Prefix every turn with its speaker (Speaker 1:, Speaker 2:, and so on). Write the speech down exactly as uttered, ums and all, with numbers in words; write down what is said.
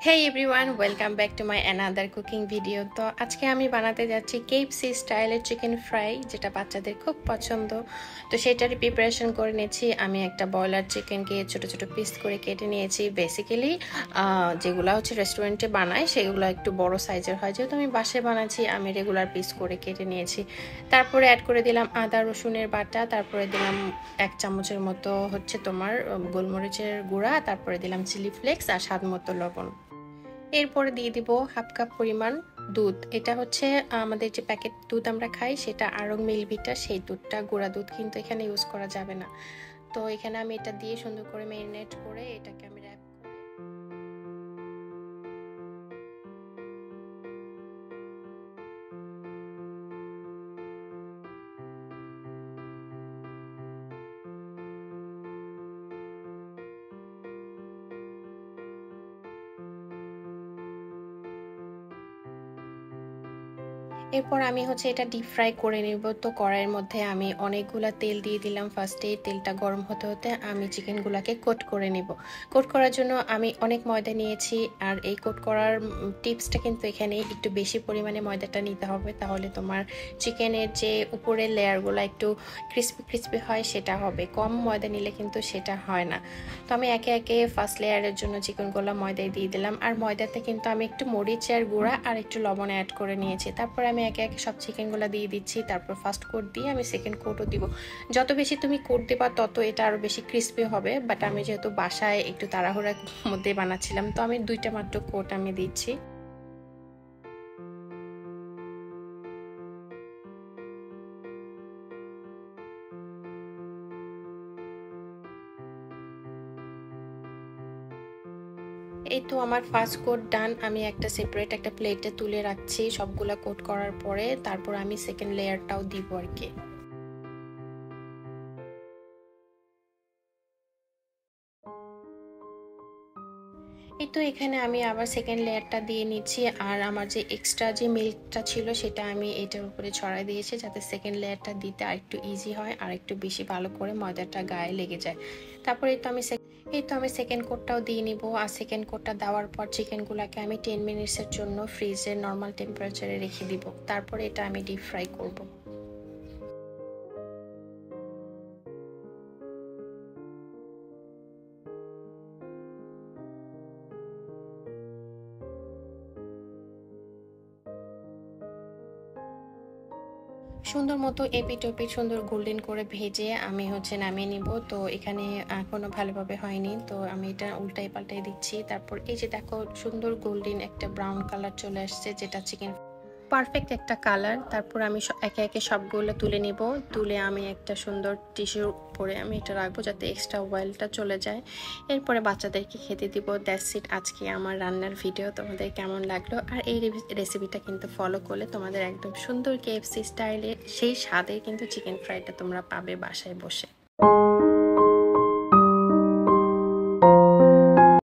Speaker 1: Hey everyone, welcome back to my another cooking video. তো আজকে আমি বানাতে যাচ্ছি কেএফসি স্টাইলের চিকেন ফ্রাই, যেটা বাচ্চাদের খুব পছন্দ। তো সেটারই প্রিপারেশন করে নিয়েছি। আমি একটা বয়লার চিকেনকে ছোট ছোট পিস করে কেটে নিয়েছি। বেসিক্যালি যেগুলো হচ্ছে রেস্টুরেন্টে বানায় সেগুলো একটু বড় সাইজের হয়, যেহেতু আমি বাসায় বানাচ্ছি আমি রেগুলার পিস করে কেটে নিয়েছি। তারপরে অ্যাড করে দিলাম আদা রসুনের বাটা, তারপরে দিলাম এক চামচের মতো হচ্ছে তোমার গোলমরিচের গুঁড়া, তারপরে দিলাম চিলি ফ্লেক্স আর স্বাদ মতো লবণ। এরপরে দিয়ে দিব হাফ কাপ পরিমাণ দুধ। এটা হচ্ছে আমাদের যে প্যাকেট দুধ আমরা খাই সেটা আরং মিল্কভিটা, সেই দুধটা, গুঁড়া দুধ কিন্তু এখানে ইউজ করা যাবে না। তো এখানে আমি এটা দিয়ে সুন্দর করে ম্যারিনেট করে এটাকে আমি র্যাপ এরপর আমি হচ্ছে এটা ডিপ ফ্রাই করে নেব। তো কড়াইয়ের মধ্যে আমি অনেকগুলো তেল দিয়ে দিলাম। ফার্স্টে তেলটা গরম হতে হতে আমি চিকেনগুলোকে কোট করে নেব। কোট করার জন্য আমি অনেক ময়দা নিয়েছি, আর এই কোট করার টিপসটা কিন্তু এখানে একটু বেশি পরিমাণে ময়দাটা নিতে হবে, তাহলে তোমার চিকেনের যে উপরের লেয়ারগুলো একটু ক্রিস্পি ক্রিস্পি হয় সেটা হবে। কম ময়দা নিলে কিন্তু সেটা হয় না। তো আমি একে একে ফার্স্ট লেয়ারের জন্য চিকেনগুলো ময়দায় দিয়ে দিলাম, আর ময়দাতে কিন্তু আমি একটু মরিচের গুঁড়া আর একটু লবণ অ্যাড করে নিয়েছি। তারপর আমি একে একে সব চিকেনগুলো দিয়ে দিচ্ছি। তারপর ফার্স্ট কোট দিয়ে আমি সেকেন্ড কোটও দিব। যত বেশি তুমি কোট দিবা তত এটা আরও বেশি ক্রিস্পি হবে, বাট আমি যেহেতু বাসায় একটু তাড়াহুড়ার মধ্যে বানাচ্ছিলাম তো আমি দুইটা মাত্র কোট আমি দিচ্ছি। এই তো আমার ফার্স্ট কোট ডান। আমি একটা সেপারেট একটা প্লেটে তুলে রাখছি সবগুলা কোট করার পরে। তারপর আমি সেকেন্ড লেয়ারটাও দিব আর কি। এই তো এখানে আমি আবার সেকেন্ড লেয়ারটা দিয়ে নিচ্ছি, আর আমার যে এক্সট্রা যে মিল্কটা ছিল সেটা আমি এটার উপরে ছড়াই দিয়েছি, যাতে সেকেন্ড লেয়ারটা দিতে আর একটু ইজি হয় আর একটু বেশি ভালো করে ময়দাটা গায়ে লেগে যায়। তারপরে এই তো আমি এই তো আমি সেকেন্ড কোটটাও দিয়ে নিব। আর সেকেন্ড কোটটা দেওয়ার পর চিকেনগুলোকে আমি টেন মিনিটসের জন্য ফ্রিজের নর্মাল টেম্পারেচারে রেখে দিব। তারপরে এটা আমি ডিপ ফ্রাই করব। সুন্দর মতো এপিট ওপিট সুন্দর গোল্ডেন করে ভেজে আমি হচ্ছে নামিয়ে নিব। তো এখানে এখনো ভালোভাবে হয়নি, তো আমি এটা উল্টাই পাল্টাই দিচ্ছি। তারপর এই যে দেখো সুন্দর গোল্ডেন একটা ব্রাউন কালার চলে আসছে, যেটা চিকেন পারফেক্ট একটা কালার। তারপর আমি একে একে সবগুলো তুলে নিব। তুলে আমি একটা সুন্দর টিস্যুর উপরে আমি এটা রাখবো যাতে এক্সট্রা অয়েলটা চলে যায়। এরপরে বাচ্চাদেরকে খেতে দিব। দ্যাটস ইট আজকে আমার রান্নার ভিডিও। তোমাদের কেমন লাগলো? আর এই রেসিপিটা কিন্তু ফলো করলে তোমাদের একদম সুন্দর কেএফসি স্টাইলে সেই স্বাদে কিন্তু চিকেন ফ্রাইটা তোমরা পাবে বাসায় বসে।